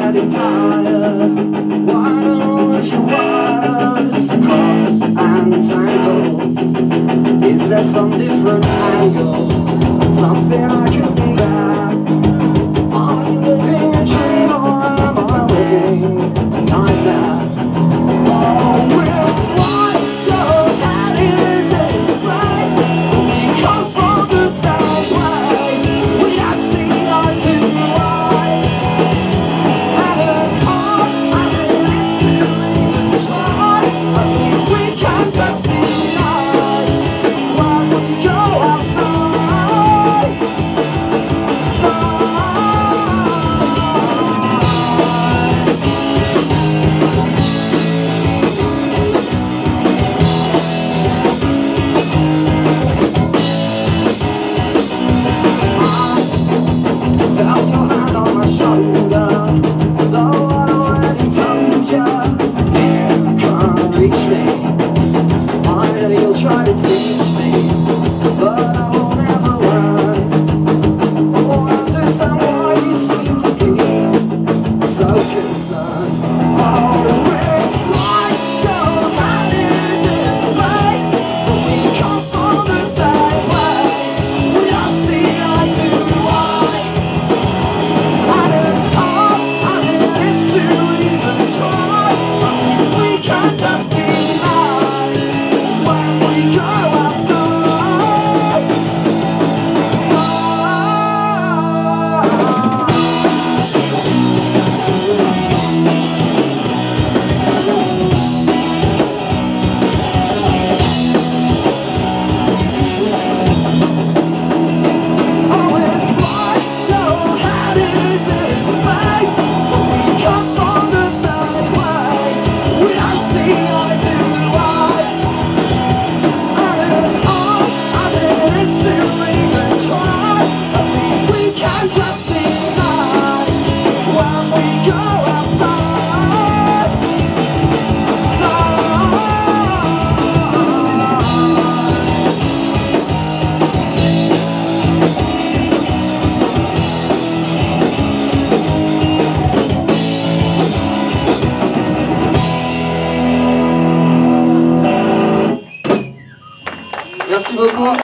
getting tired. Why don't if your wires cross and tangle? Is there some different angle? Something I can be back? Are you living a dream or am I living a nightmare? Oh, it's like your head is in space. We come from the same place. We don't see eye to eye. And as hard as it is to even try, at least we can just be nice when we go outside. Felt your hand on my shoulder, though I already told ya you can't reach me. I know you'll try to teach me, but I will never learn or understand why you seem to be so concerned. Oh, it's like your hand is in space, but we come from the same place. We don't see eye to eye. And as hard as it is to even try, at least we can just be nice when we go outside. Oh, it's like your head is in space, but we come from the same place. We don't see eye to eye. And as hard as it is to even try, at least we can just be nice when we go outside. Merci beaucoup.